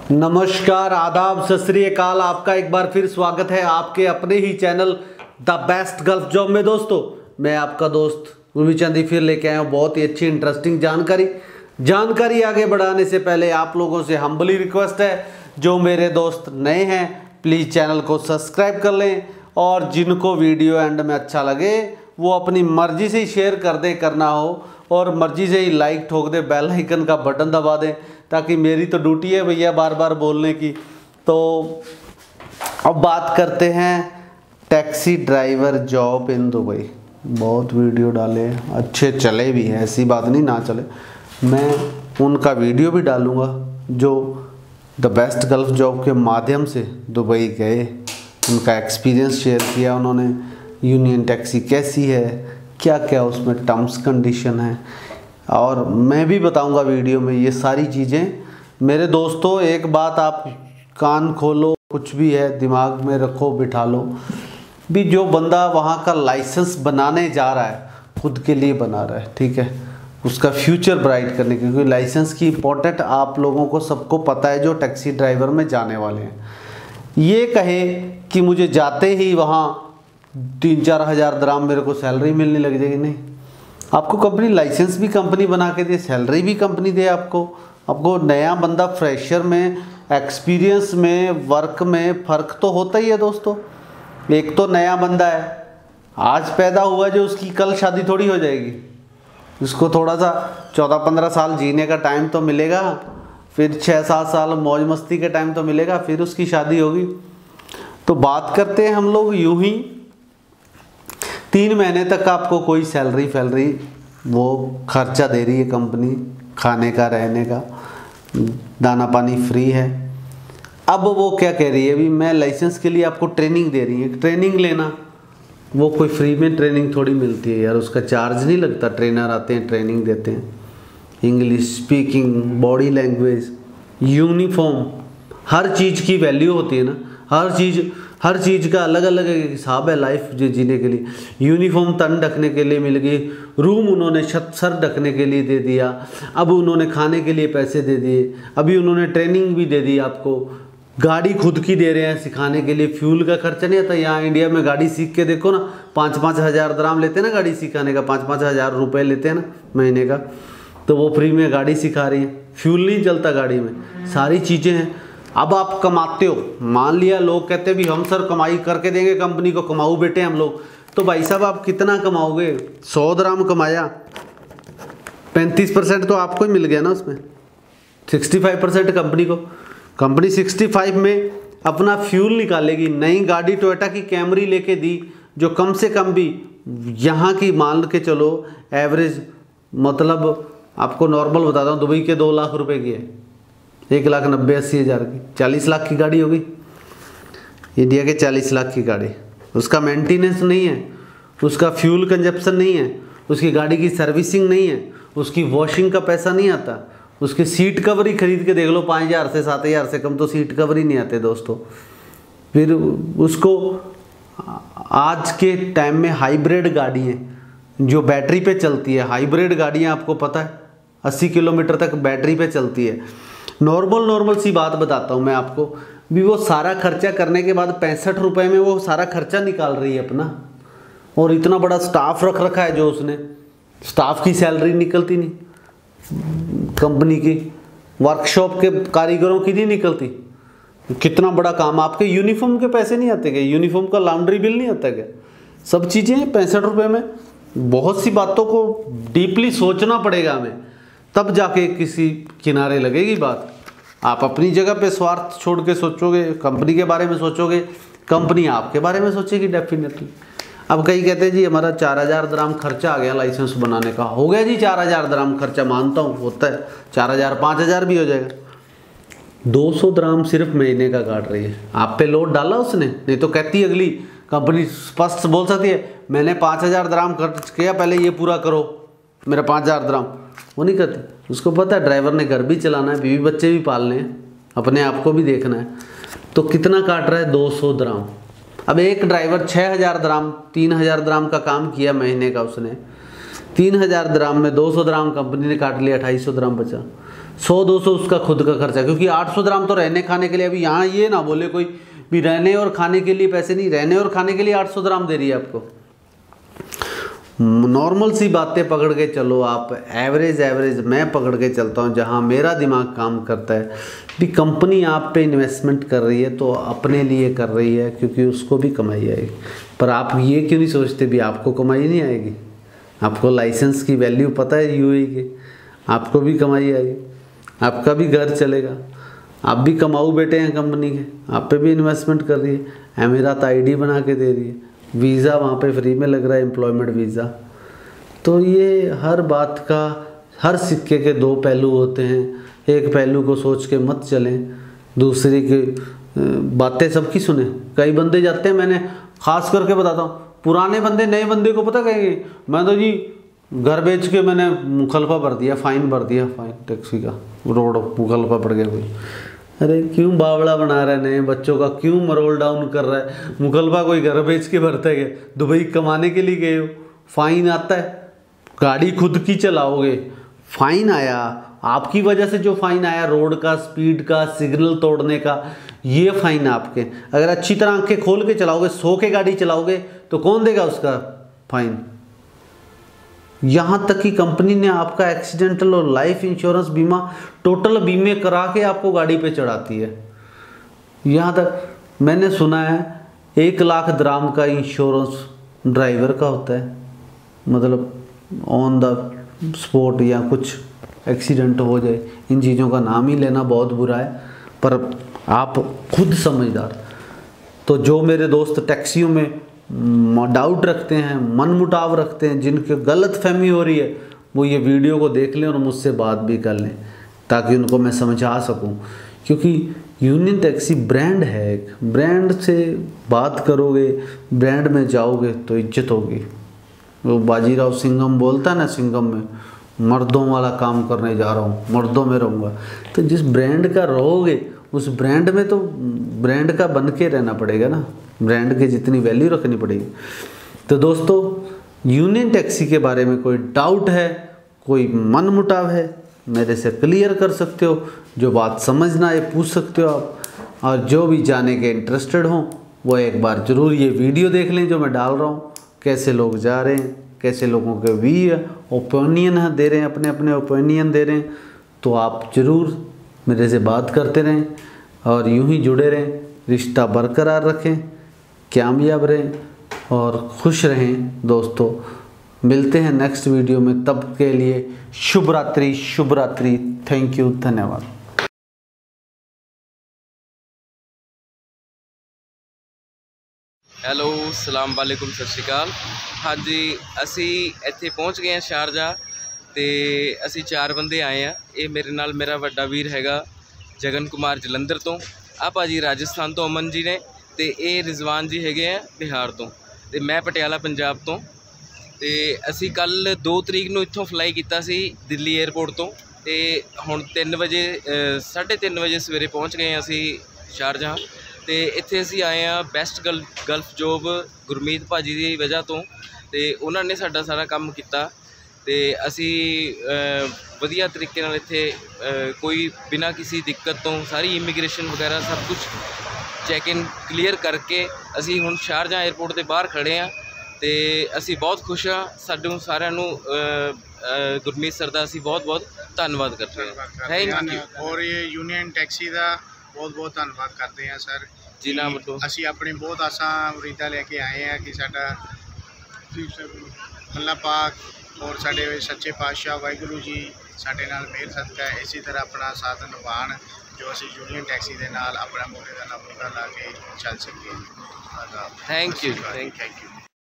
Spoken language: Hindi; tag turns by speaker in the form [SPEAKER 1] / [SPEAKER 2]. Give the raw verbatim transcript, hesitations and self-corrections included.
[SPEAKER 1] नमस्कार, आदाब, सत श्री अकाल। आपका एक बार फिर स्वागत है आपके अपने ही चैनल द बेस्ट गल्फ जॉब में। दोस्तों, मैं आपका दोस्त गुरमीचंद फिर लेके आया हूँ बहुत ही अच्छी इंटरेस्टिंग जानकारी। जानकारी आगे बढ़ाने से पहले आप लोगों से हम्बली रिक्वेस्ट है, जो मेरे दोस्त नए हैं प्लीज़ चैनल को सब्सक्राइब कर लें, और जिनको वीडियो एंड में अच्छा लगे वो अपनी मर्जी से ही शेयर कर दे, करना हो और मर्जी से ही लाइक ठोक दे, बेल आइकन का बटन दबा दें, ताकि मेरी तो ड्यूटी है भैया बार बार बोलने की। तो अब बात करते हैं taxi driver job in Dubai. बहुत वीडियो डाले, अच्छे चले भी हैं, ऐसी बात नहीं ना चले। मैं उनका वीडियो भी डालूंगा जो द बेस्ट गल्फ जॉब के माध्यम से दुबई गए, उनका एक्सपीरियंस शेयर किया उन्होंने। यूनियन टैक्सी कैसी है, क्या क्या उसमें टर्म्स कंडीशन है, और मैं भी बताऊंगा वीडियो में ये सारी चीज़ें। मेरे दोस्तों, एक बात आप कान खोलो, कुछ भी है दिमाग में रखो, बिठा लो भी, जो बंदा वहाँ का लाइसेंस बनाने जा रहा है खुद के लिए बना रहा है, ठीक है, उसका फ्यूचर ब्राइट करने के, क्योंकि लाइसेंस की इम्पोर्टेंट आप लोगों को सबको पता है जो टैक्सी ड्राइवर में जाने वाले हैं। ये कहे कि मुझे जाते ही वहाँ तीन चार हज़ार दराम मेरे को सैलरी मिलने लग जाएगी, नहीं। आपको कंपनी लाइसेंस भी कंपनी बना के दे, सैलरी भी कंपनी दे आपको। आपको नया बंदा फ्रेशर में, एक्सपीरियंस में, वर्क में फ़र्क तो होता ही है दोस्तों। एक तो नया बंदा है, आज पैदा हुआ जो, उसकी कल शादी थोड़ी हो जाएगी। उसको थोड़ा सा चौदह पंद्रह साल जीने का टाइम तो मिलेगा, फिर छः सात साल मौज मस्ती के टाइम तो मिलेगा, फिर उसकी शादी होगी। तो बात करते हैं हम लोग यूं ही, तीन महीने तक आपको कोई सैलरी फैलरी वो खर्चा दे रही है कंपनी, खाने का, रहने का, दाना पानी फ्री है। अब वो क्या कह रही है, अभी मैं लाइसेंस के लिए आपको ट्रेनिंग दे रही है। ट्रेनिंग लेना वो कोई फ्री में ट्रेनिंग थोड़ी मिलती है यार, उसका चार्ज नहीं लगता। ट्रेनर आते हैं, ट्रेनिंग देते हैं, English speaking, body language, uniform, हर चीज़ की वैल्यू होती है ना। हर चीज़ हर चीज़ का अलग अलग हिसाब है लाइफ जीने के लिए। यूनिफॉर्म तन ढकने के लिए मिल गई, रूम उन्होंने छत सर ढकने के लिए दे दिया, अब उन्होंने खाने के लिए पैसे दे दिए, अभी उन्होंने ट्रेनिंग भी दे दी आपको, गाड़ी खुद की दे रहे हैं सिखाने के लिए, फ्यूल का खर्चा नहीं आता। यहाँ इंडिया में गाड़ी सीख के देखो ना, पाँच पाँच हज़ार दराम लेते हैं ना गाड़ी सिखाने का, पाँच पाँच हज़ार रुपये लेते हैं ना महीने का, तो वो फ्री में गाड़ी सिखा रही है, फ्यूल नहीं चलता गाड़ी में, सारी चीज़ें हैं। अब आप कमाते हो, मान लिया लोग कहते हैं भी हम सर कमाई करके देंगे कंपनी को, कमाऊ बेटे हम लोग, तो भाई साहब आप कितना कमाओगे? सौ दराम कमाया, पैंतीस परसेंट तो आपको ही मिल गया ना उसमें, सिक्सटी फाइव परसेंट कंपनी को। कंपनी सिक्सटी फाइव में अपना फ्यूल निकालेगी। नई गाड़ी टोयोटा की कैमरी लेके दी, जो कम से कम भी यहाँ की मान के चलो एवरेज, मतलब आपको नॉर्मल बताता हूँ, दुबई के दो लाख रुपए की है, एक लाख नब्बे अस्सी हज़ार की, चालीस लाख की गाड़ी होगी इंडिया के, चालीस लाख की गाड़ी। उसका मेंटेनेंस नहीं है, उसका फ्यूल कंजप्शन नहीं है, उसकी गाड़ी की सर्विसिंग नहीं है, उसकी वॉशिंग का पैसा नहीं आता, उसके सीट कवर ही खरीद के देख लो, पाँच हज़ार से सात हज़ार से कम तो सीट कवर ही नहीं आते दोस्तों। फिर उसको आज के टाइम में हाइब्रिड गाड़ी हैं जो बैटरी पे चलती है, हाइब्रिड गाड़ियाँ आपको पता है अस्सी किलोमीटर तक बैटरी पे चलती है। नॉर्मल नॉर्मल सी बात बताता हूँ मैं आपको भी, वो सारा खर्चा करने के बाद पैंसठ रुपए में वो सारा खर्चा निकाल रही है अपना, और इतना बड़ा स्टाफ रख रखा है जो उसने, स्टाफ की सैलरी निकलती नहीं, कंपनी की वर्कशॉप के कारीगरों की नहीं निकलती। कितना बड़ा काम, आपके यूनिफॉर्म के पैसे नहीं आते क्या? यूनिफॉर्म का लॉन्ड्री बिल नहीं आता क्या? सब चीज़ें पैंसठ रुपये में। बहुत सी बातों को डीपली सोचना पड़ेगा हमें, तब जाके किसी किनारे लगेगी बात। आप अपनी जगह पे स्वार्थ छोड़ के सोचोगे, कंपनी के बारे में सोचोगे, कंपनी आपके बारे में सोचेगी डेफिनेटली। अब कई कहते हैं जी हमारा चार हज़ार दराम खर्चा आ गया लाइसेंस बनाने का। हो गया जी चार हज़ार दराम खर्चा, मानता हूँ होता है, चार हज़ार पाँच हज़ार भी हो जाएगा। दो सौ दराम सिर्फ महीने का काट रही है, आप पे लोड डाला उसने, नहीं तो कहती है अगली कंपनी स्पष्ट बोल सकती है मैंने पाँच हज़ार दराम खर्च किया, पहले ये पूरा करो मेरा पाँच हज़ार दराम। वो नहीं करती, उसको पता है ड्राइवर ने घर भी चलाना है, बीवी बच्चे भी पालने हैं, अपने आप को भी देखना है, तो कितना काट रहा है? दो सौ दराम। अब एक ड्राइवर छः हज़ार दराम, तीन हज़ार दराम का काम किया महीने का उसने, तीन हज़ार दराम में दो सौ दराम कंपनी ने काट लिया, अट्ठाईस सौ दराम बचा। सौ दो सौ उसका खुद का खर्चा, क्योंकि आठ सौ दराम तो रहने खाने के लिए। अभी यहाँ ये ना बोले कोई भी रहने और खाने के लिए पैसे नहीं, रहने और खाने के लिए आठ सौ दराम दे रही है आपको। नॉर्मल सी बातें पकड़ के चलो आप, एवरेज एवरेज मैं पकड़ के चलता हूँ जहाँ मेरा दिमाग काम करता है। भी कंपनी आप पे इन्वेस्टमेंट कर रही है तो अपने लिए कर रही है, क्योंकि उसको भी कमाई आएगी। पर आप ये क्यों नहीं सोचते भी आपको कमाई नहीं आएगी? आपको लाइसेंस की वैल्यू पता है यूएई की, आपको भी कमाई आएगी, आपका भी घर चलेगा, आप भी कमाऊ बेटे हैं कंपनी के, आप पे भी इन्वेस्टमेंट कर रही है। अमीरात आईडी बना के दे रही है, वीज़ा वहाँ पे फ्री में लग रहा है, एम्प्लॉयमेंट वीज़ा। तो ये हर बात का, हर सिक्के के दो पहलू होते हैं। एक पहलू को सोच के मत चलें, दूसरी की बातें सबकी सुने। कई बंदे जाते हैं, मैंने खास करके बताता हूँ, पुराने बंदे नए बंदे को पता कहेंगे मैं तो जी घर बेच के मैंने मुखलफा भर दिया, फाइन भर दिया, फाइन टैक्सी का, रोड मुखलफा पड़ गया कोई। अरे क्यों बावड़ा बना रहे नए बच्चों का, क्यों मरोल डाउन कर रहा है? मुखलफा कोई घर बेच के भरता है? दुबई कमाने के लिए गए हो, फाइन आता है। गाड़ी खुद की चलाओगे, फाइन आया, आपकी वजह से जो फाइन आया, रोड का, स्पीड का, सिग्नल तोड़ने का, ये फाइन आपके। अगर अच्छी तरह आंखें खोल के चलाओगे, सो के गाड़ी चलाओगे तो कौन देगा उसका फाइन? यहाँ तक कि कंपनी ने आपका एक्सीडेंटल और लाइफ इंश्योरेंस बीमा टोटल बीमे करा के आपको गाड़ी पे चढ़ाती है। यहाँ तक मैंने सुना है एक लाख दराम का इंश्योरेंस ड्राइवर का होता है, मतलब ऑन द स्पॉट या कुछ एक्सीडेंट हो जाए। इन चीज़ों का नाम ही लेना बहुत बुरा है, पर आप खुद समझदार। तो जो मेरे दोस्त टैक्सियों में डाउट रखते हैं, मन मुटाव रखते हैं, जिनकी गलत फहमी हो रही है, वो ये वीडियो को देख लें और मुझसे बात भी कर लें, ताकि उनको मैं समझा सकूं। क्योंकि यूनियन टैक्सी ब्रांड है, एक ब्रांड से बात करोगे, ब्रांड में जाओगे तो इज्जत होगी। वो बाजीराव सिंघम बोलता है ना, सिंघम में, मर्दों वाला काम करने जा रहा हूँ, मर्दों में रहूँगा। तो जिस ब्रांड का रहोगे उस ब्रांड में तो ब्रांड का बन के रहना पड़ेगा ना, ब्रांड की जितनी वैल्यू रखनी पड़ेगी। तो दोस्तों, यूनियन टैक्सी के बारे में कोई डाउट है, कोई मन मुटाव है, मेरे से क्लियर कर सकते हो। जो बात समझना है पूछ सकते हो आप, और जो भी जाने के इंटरेस्टेड हों वो एक बार ज़रूर ये वीडियो देख लें जो मैं डाल रहा हूँ। कैसे लोग जा रहे हैं, कैसे लोगों के वी ओपिनियन दे रहे हैं, अपने अपने ओपिनियन दे रहे हैं। तो आप ज़रूर मेरे से बात करते रहें और यूं ही जुड़े रहें, रिश्ता बरकरार रखें, कामयाब रहें और खुश रहें। दोस्तों, मिलते हैं नेक्स्ट वीडियो में, तब के लिए शुभ रात्रि, शुभ रात्रि। थैंक यू, धन्यवाद।
[SPEAKER 2] ਹੈਲੋ, ਸਲਾਮ ਵਾਲੇਕੁਮ, ਸਤਿ ਸ਼੍ਰੀ ਅਕਾਲ। ਹਾਂਜੀ, ਅਸੀਂ ਇੱਥੇ ਪਹੁੰਚ ਗਏ ਹਾਂ ਸ਼ਾਰਜਾ, ਤੇ ਅਸੀਂ ਚਾਰ ਬੰਦੇ ਆਏ ਆ। ਇਹ ਮੇਰੇ ਨਾਲ ਮੇਰਾ ਵੱਡਾ ਵੀਰ ਹੈਗਾ ਜਗਨ ਕੁਮਾਰ ਜਲੰਧਰ ਤੋਂ, ਆ ਭਾਜੀ ਰਾਜਸਥਾਨ ਤੋਂ ਅਮਨ ਜੀ ਨੇ, ਤੇ ਇਹ ਰਿਜ਼ਵਾਨ ਜੀ ਹੈਗੇ ਆ ਬਿਹਾਰ ਤੋਂ, ਤੇ ਮੈਂ ਪਟਿਆਲਾ ਪੰਜਾਬ ਤੋਂ। ਤੇ ਅਸੀਂ ਕੱਲ ਦੋ ਤਰੀਕ ਨੂੰ ਇੱਥੋਂ ਫਲਾਈ ਕੀਤਾ ਸੀ ਦਿੱਲੀ 에ਅਰਪੋਰਟ ਤੋਂ, ਤੇ ਹੁਣ ਤਿੰਨ ਵਜੇ ਸਾਢੇ ਤਿੰਨ ਵਜੇ ਸਵੇਰੇ ਪਹੁੰਚ ਗਏ ਅਸੀਂ ਸ਼ਾਰਜਾ। ਤੇ ਇੱਥੇ ਅਸੀਂ ਆਏ ਆ ਬੈਸਟ ਗਲ ਗਲਫ ਜੋਬ ਗੁਰਮੀਤ ਭਾਜੀ ਦੀ ਵਜ੍ਹਾ ਤੋਂ, ਤੇ ਉਹਨਾਂ ਨੇ ਸਾਡਾ ਸਾਰਾ ਕੰਮ ਕੀਤਾ। ਤੇ ਅਸੀਂ ਵਧੀਆ ਤਰੀਕੇ ਨਾਲ ਇੱਥੇ ਕੋਈ ਬਿਨਾਂ ਕਿਸੇ ਦਿੱਕਤ ਤੋਂ ਸਾਰੀ ਇਮੀਗ੍ਰੇਸ਼ਨ ਵਗੈਰਾ ਸਭ ਕੁਛ ਚੈੱਕ ਇਨ ਕਲੀਅਰ ਕਰਕੇ ਅਸੀਂ ਹੁਣ ਸ਼ਾਰਜਾ 에ਅਰਪੋਰਟ ਦੇ ਬਾਹਰ ਖੜ੍ਹੇ ਹਾਂ। ਤੇ ਅਸੀਂ ਬਹੁਤ ਖੁਸ਼ ਹਾਂ। ਸਾਨੂੰ ਸਾਰਿਆਂ ਨੂੰ ਗੁਰਮੀਤ ਸਰ ਦਾ ਅਸੀਂ ਬਹੁਤ ਬਹੁਤ ਧੰਨਵਾਦ ਕਰਦੇ ਹਾਂ। Thank you.
[SPEAKER 3] ਔਰ ਇਹ ਯੂਨੀਅਨ ਟੈਕਸੀ ਦਾ ਬਹੁਤ ਬਹੁਤ ਧੰਨਵਾਦ ਕਰਦੇ ਹਾਂ ਸਰ
[SPEAKER 2] ਜੀ। ਨਾ ਵੱਲੋਂ
[SPEAKER 3] ਅਸੀਂ ਆਪਣੀ ਬਹੁਤ ਆਸਾਂ ਉਮੀਦਾਂ ਲੈ ਕੇ ਆਏ ਹਾਂ ਕਿ ਸਾਡਾ ਅੱਲਾਹ ਪਾਕ ਔਰ ਸਾਡੇ ਸੱਚੇ ਪਾਤਸ਼ਾਹ ਵਾਹਿਗੁਰੂ ਜੀ ਸਾਡੇ ਨਾਲ ਮਿਹਰ ਸਦਕਾ ਇਸੇ ਤਰ੍ਹਾਂ ਆਪਣਾ ਸਾਥ ਨਿਭਾਉਣ, ਜੋ ਅਸੀਂ ਯੂਨੀਅਨ ਟੈਕਸੀ ਦੇ ਨਾਲ ਆਪਣਾ ਮੋਢੇ ਦਾ ਨਾਲ ਮੋਢਾ ਲਾ ਕੇ ਚੱਲ ਸਕੀਏ।
[SPEAKER 2] Thank you, thank you.